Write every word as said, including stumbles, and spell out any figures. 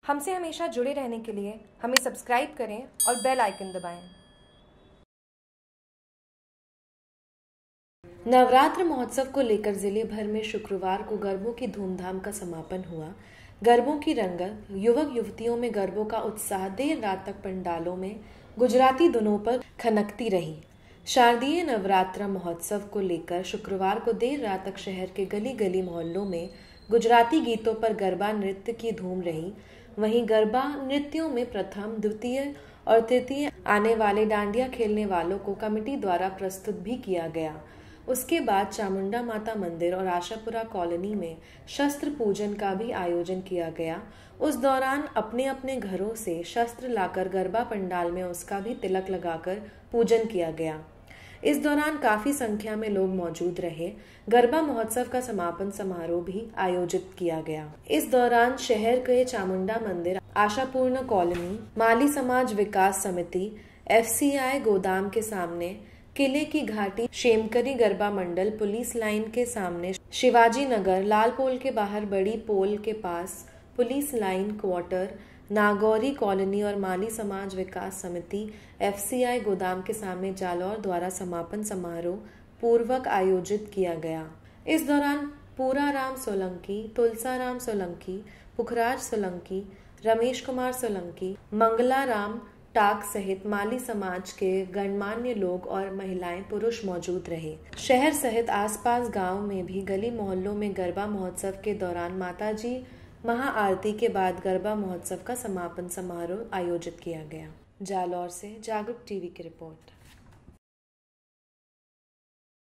हमसे हमेशा जुड़े रहने के लिए हमें सब्सक्राइब करें और बेल आइकन दबाएं। नवरात्र महोत्सव को लेकर जिले भर में शुक्रवार को गरबों की धूमधाम का समापन हुआ। गरबों की रंगत, युवक युवतियों में गरबों का उत्साह देर रात तक पंडालों में गुजराती धुनों पर खनकती रही। शारदीय नवरात्र महोत्सव को लेकर शुक्रवार को देर रात तक शहर के गली गली मोहल्लों में गुजराती गीतों पर गरबा नृत्य की धूम रही। वहीं गरबा नृत्यों में प्रथम, द्वितीय और तृतीय आने वाले डांडिया खेलने वालों को कमेटी द्वारा प्रस्तुत भी किया गया। उसके बाद चामुंडा माता मंदिर और आशापुरा कॉलोनी में शस्त्र पूजन का भी आयोजन किया गया। उस दौरान अपने अपने घरों से शस्त्र लाकर गरबा पंडाल में उसका भी तिलक लगाकर पूजन किया गया। इस दौरान काफी संख्या में लोग मौजूद रहे। गरबा महोत्सव का समापन समारोह भी आयोजित किया गया। इस दौरान शहर के चामुंडा मंदिर, आशापूर्ण कॉलोनी, माली समाज विकास समिति, एफसीआई गोदाम के सामने, किले की घाटी, शेमकरी गरबा मंडल, पुलिस लाइन के सामने, शिवाजी नगर, लाल पोल के बाहर बड़ी पोल के पास, police line quarter, Nagauri colony और माली समाज विकास समिति, एफसीआई गोदाम के सामने जालौर द्वारा समापन समारोह पूर्वक आयोजित किया गया। इस दौरान पूराराम सोलंकी, तुलसाराम सोलंकी, पुखराज सोलंकी, रमेश कुमार सोलंकी, मंगलाराम टाक सहित माली समाज के गणमान्य लोग और महिलाएं पुरुष मौजूद रहे। शहर सहित आसपास गांव में भी गली मोहल्लों में गरबा महोत्सव के दौरान माताजी महाआरती के बाद गरबा महोत्सव का समापन समारोह आयोजित किया गया। जालौर से जागरूक टीवी की रिपोर्ट।